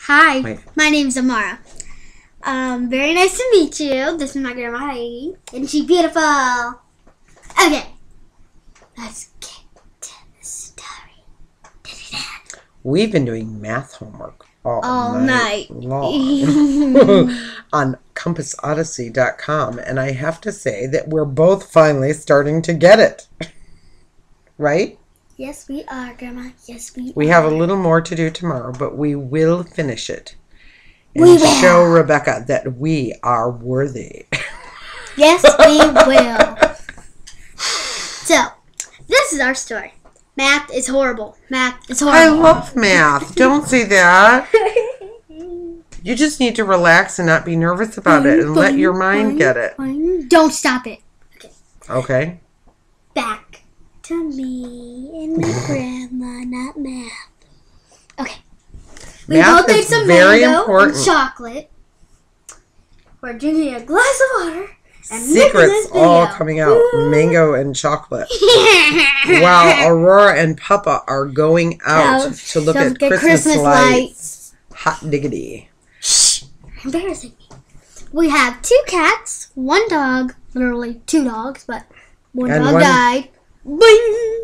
Hi, Wait. my name's Amara. Very nice to meet you. This is my grandma Heidi, and she's beautiful. Okay, let's get to the story. We've been doing math homework all night long on compassoddessy.com, and I have to say that we're both finally starting to get it. Right? Yes, we are, Grandma. Yes, we are. We have a little more to do tomorrow, but we will finish it. And We will. show Rebecca that we are worthy. Yes, we will. So, this is our story. Math is horrible. Math is I horrible. love math. Don't say that. You just need to relax and not be nervous about it and let your mind get it. Don't stop it. Okay. Back to me and my grandma, not math. Okay. We Math both ate is some very mango important. and chocolate. We're drinking a glass of water and making Secrets this video. all coming out. Mango and chocolate. While Aurora and Papa are going out to look at Christmas lights. Hot diggity. Shh. Embarrassing me. We have 2 cats, 1 dog, literally 2 dogs, but one dog died. Boing!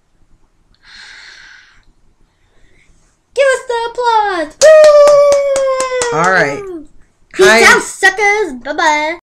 Give us the applause! Woo! All right. Peace Hi. out, suckers! Bye-bye!